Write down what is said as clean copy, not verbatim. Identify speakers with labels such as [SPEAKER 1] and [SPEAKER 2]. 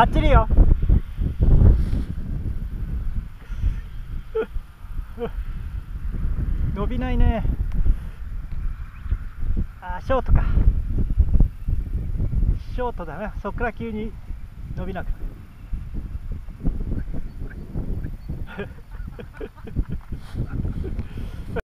[SPEAKER 1] バッチリよ。伸びないね。ショートか。ショートだな。そっから急に伸びなくなる。